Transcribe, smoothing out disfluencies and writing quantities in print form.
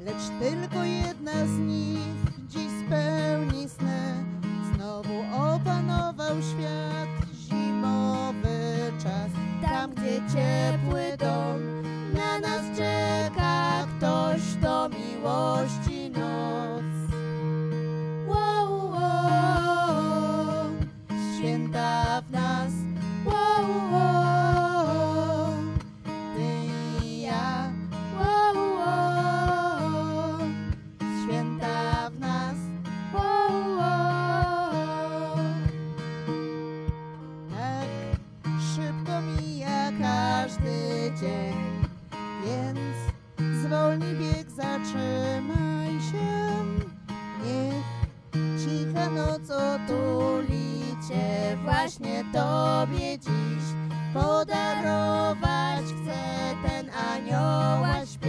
lecz tylko jedna z nich dziś spełni sny. Znowu opanował świat zimowy czas. Tam, gdzie ciepły dom na nas czeka, ktoś do miłości noc. Wow, wow, święta w nas. Wow, wow, ty i ja. Wow, wow, święta w nas. Wow, wow. Tak szybko mija każdy dzień, więc zwolnij bieg, zatrzymaj się. Niech cicha noc otuli cię, właśnie tobie dziś podarować chcę ten anioła śpiew.